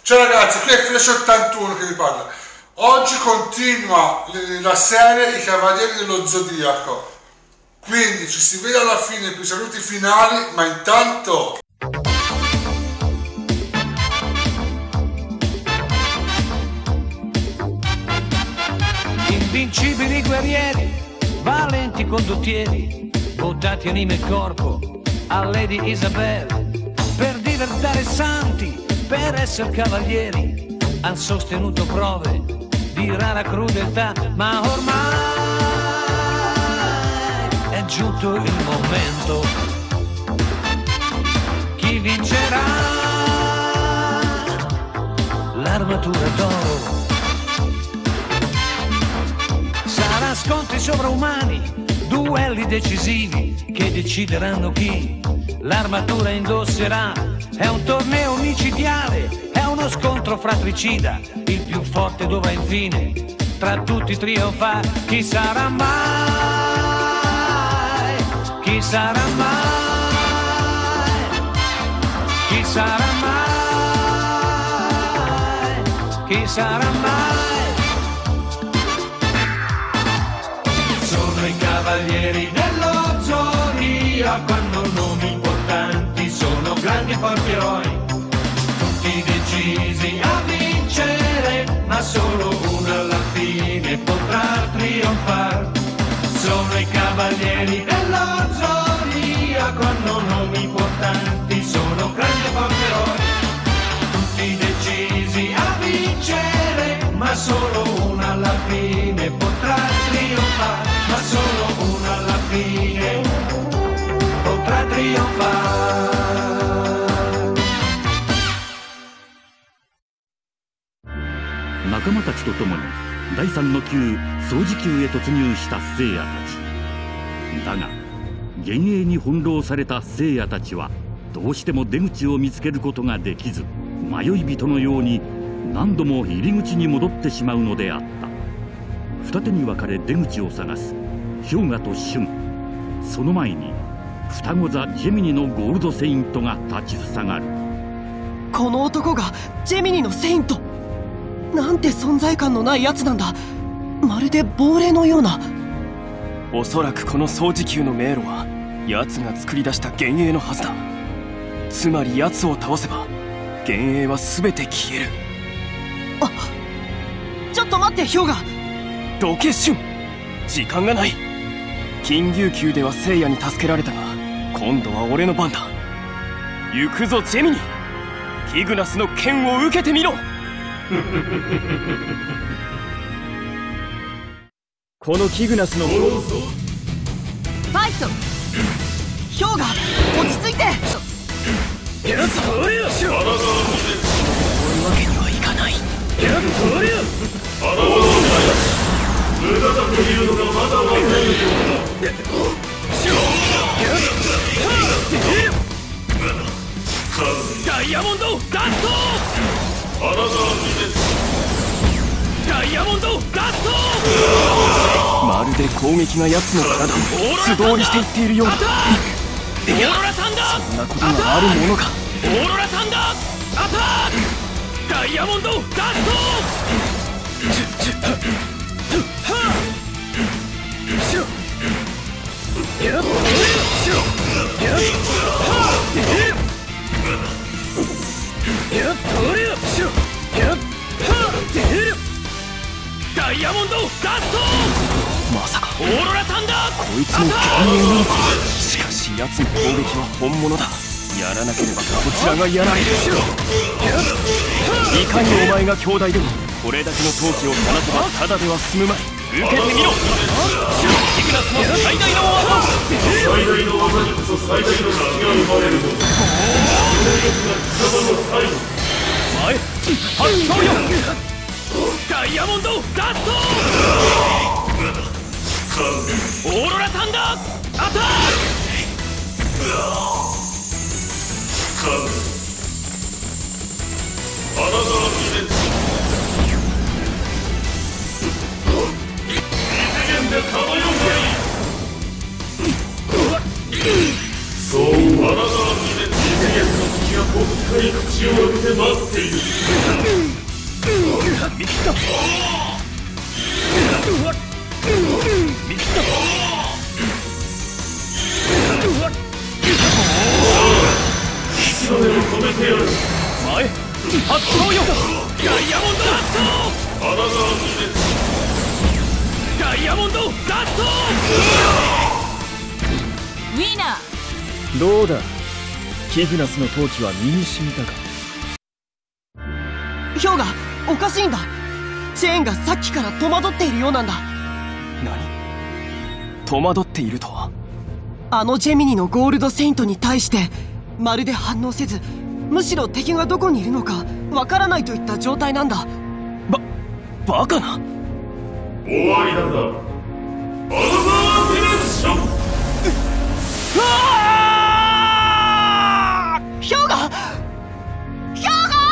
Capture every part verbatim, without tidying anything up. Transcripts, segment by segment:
Ciao ragazzi, qui è Flash ottantuno che vi parla. Oggi continua la serie I Cavalieri dello Zodiaco. Quindi ci si vede alla fine per i saluti finali, ma intanto... Invincibili guerrieri, valenti condottieri, votati anima e corpo a Lady Isabel, per diventare santi, per essere cavalieri, han sostenuto prove di rara crudeltà, ma ormai è giunto il momento. Chi vincerà l'armatura d'oro? Sarà scontri sovraumani, duelli decisivi che decideranno chi l'armatura indosserà. È un torneo micidiale, è uno scontro fratricida, il più forte dovrà infine tra tutti trionfare. Chi sarà mai? Chi sarà mai? Chi sarà mai? Chi sarà mai? Sono i cavalieri dello Zodiaco, hanno nomi importanti, sono grandi e forti eroi, tutti decisi a vincere, ma solo uno alla fine potrà trionfare. Sono i cavalieri dello Zodiaco, hanno nomi importanti, sono grandi e forti eroi, tutti decisi a vincere, ma solo uno alla fine potrà trionfare, ma solo uno alla fine potrà trionfare. 仲間たちと共にだいさんの級掃除級へ突入した聖夜たちだが、幻影に翻弄された聖夜たちはどうしても出口を見つけることができず、迷い人のように何度も入り口に戻ってしまうのであった。二手に分かれ出口を探す氷河と俊。その前に双子座ジェミニのゴールドセイントが立ちふさがる。 この男がジェミニのセイント、なんて存在感のないやつなんだ。まるで亡霊のような。 おそらくこの掃除球の迷路は奴が作り出した幻影のはずだ。つまり奴を倒せば幻影は全て消える。 あ、ちょっと待って氷河。 どけシュン、時間がない。金牛球では聖夜に助けられたが、今度は俺の番だ。行くぞジェミニ、キグナスの剣を受けてみろ。このキグナスのファイト。氷河、落ち着いて。 やつこれよ。そういうわけにはいかない。やつこれよ。無駄だというのがまだ分かるよ。ダイヤモンドダスト。ダイヤモンドダスト。まるで攻撃が奴の体を素通りしていっているようだ。いや、そんなことがあるものか。オーロラサンダーアタック。ダイヤモンドダスト。ダイヤモンドダスト。まさかオーロラサンダー、こいつも幻影なのか。しかし奴の攻撃は本物だ。やらなければこちらがやられる。いかにお前が兄弟でもこれだけの闘気を放てばただでは済むまい。受けてみろ。キグナスの最大の技。最大の技にこそ最大の死が生まれるの。それが貴様の最後。前発動よ。ダイヤモンドダスト。オーロラサンダーアタック。アナザービデンス。異次元でさまようがいい。そう、アナザービデンス。異次元の危機をがぽっかり口を開けて待っている。見切った。見切った。息の根を止めてやる。前発動よ。ダイヤモンドダスト。アナザーズでダイヤモンドダスト。 ウィーナー。 どうだ、キグナスの闘気は身に染みたか。 ヒョウがおかしいんだ。チェーンがさっきから戸惑っているようなんだ。 何？戸惑っているとは？ あのジェミニのゴールドセイントに対してまるで反応せず、むしろ敵がどこにいるのかわからないといった状態なんだ。 ば、バカな。 終わりなんだ。アナザーディメンション。 うわあ！ヒョウがヒョ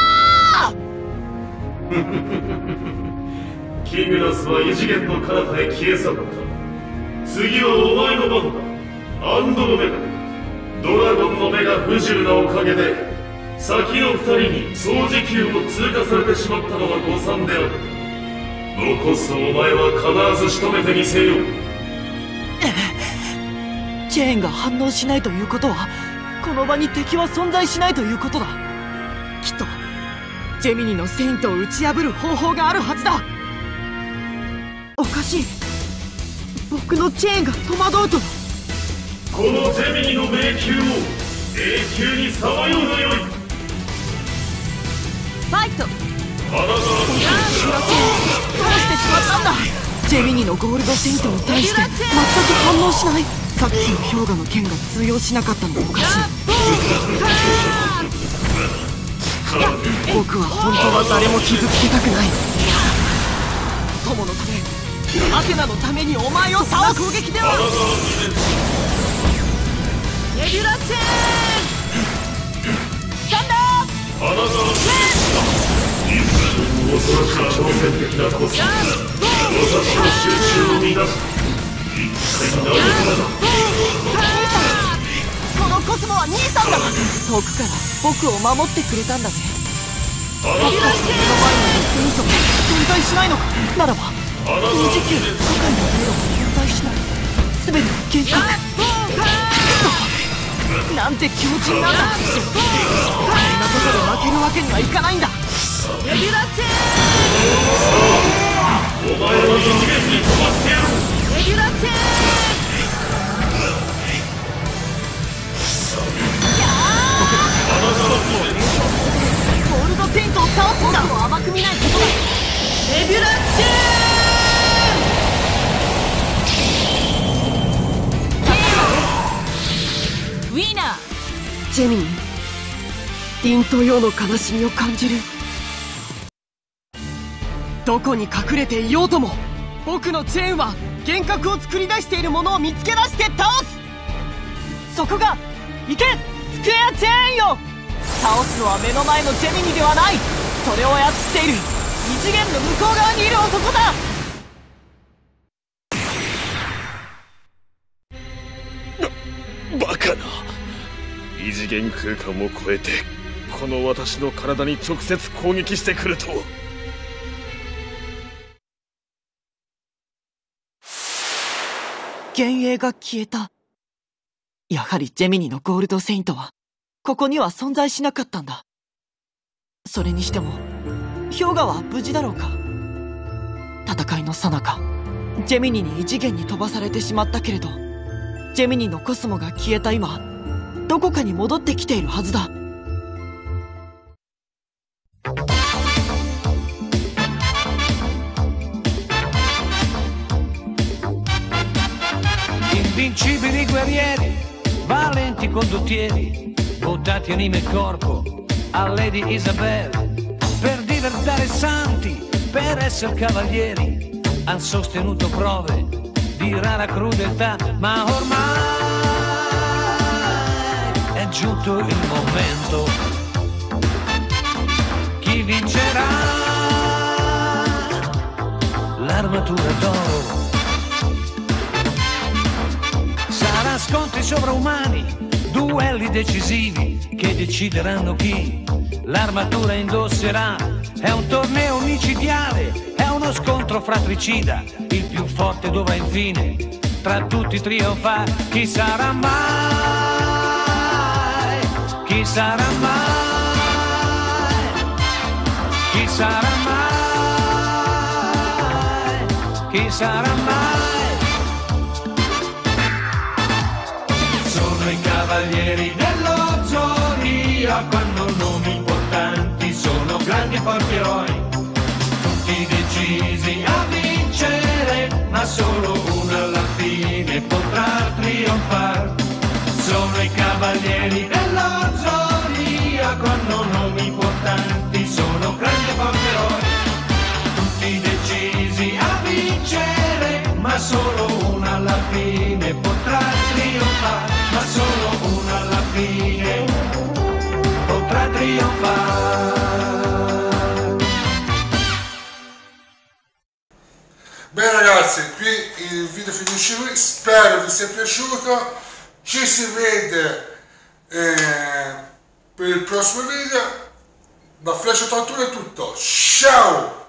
ウがキグナスは異次元の彼方へ消え去った。次はお前の番だ。アンドロメガ。ドラゴンの目が不自由なおかげで先の二人に掃除球を通過されてしまったのは誤算であった。残すお前は必ず仕留めてみせよう。 チェーンが反応しないということは、この場に敵は存在しないということだ。きっとジェミニのセイントを打ち破る方法があるはずだ。おかしい、僕のチェーンが戸惑うと。 このジェミニの迷宮を永久にさまようのよい。 ファイト。 アナザーどうしてしまったんだ。ジェミニのゴールドセイントに対して全く反応しない。さっきの氷河の剣が通用しなかったのもおかしい。僕は本当は誰も傷つけたくない。友のため、アテナのためにお前を倒す。攻撃ではレギュラーチェーンスタンドアナザー恐ろしく挑戦的なコスモ。私の集中を乱す。一体何者だ。 このコスモは兄さんだ。遠くから僕を守ってくれたんだね。 アナザー目の前にセイントが存在しないのか。ならば二次元世界の迷路が存在しない。全ての原作。なんて気持ちになるんだ。こんなとこで負けるわけにはいかないんだ。 レギュラーチェお前は異次元に飛ばしてやる。 ーンレギュラーチェーンゴールドセイントを倒すんだ。もう甘く見ないことだ。 レギュラーチェーンウィーナー。 ジェミニ、凛と陽の悲しみを感じる。どこに隠れていようとも、僕のチェーンは幻覚を作り出しているものを見つけ出して倒す。そこが行けスクエアチェーンよ。倒すのは目の前のジェミニではない。それを操っている異次元の向こう側にいる男だ。 バカな。異次元空間を超えてこの私の体に直接攻撃してくるとは。 幻影が消えた。やはりジェミニのゴールドセイントはここには存在しなかったんだ。それにしても氷河は無事だろうか。戦いの最中、ジェミニに異次元に飛ばされてしまったけれど、ジェミニのコスモが消えた今、どこかに戻ってきているはずだ。 Invincibili guerrieri, valenti condottieri, votati anima e corpo a Lady Isabel, per diventare santi, per essere cavalieri, han sostenuto prove di rara crudeltà, ma ormai è giunto il momento. Chi vincerà l'armatura d'oro? Sarà scontri sovraumani, duelli decisivi che decideranno chi l'armatura indosserà. È un torneo micidiale, è uno scontro fratricida, il più forte dovrà infine tra tutti trionfare. Chi sarà mai? Chi sarà mai? Chi sarà mai? Chi sarà mai? Sono i cavalieri dello zodiaco, hanno nomi importanti, sono grandi e forti eroi, tutti decisi a vincere, ma solo uno alla fine potrà trionfare. Sono i cavalieri dello zodiaco, hanno nomi importanti, sono grandi e forti eroi, tutti decisi a vincere, ma solo uno alla fine potrà trionfare, ma solo uno alla fine potrà trionfare. Bene ragazzi, qui il video finisce qui, spero vi sia piaciuto, ci si vede eh, per il prossimo video. Da Flash ottantuno è tutto, ciao!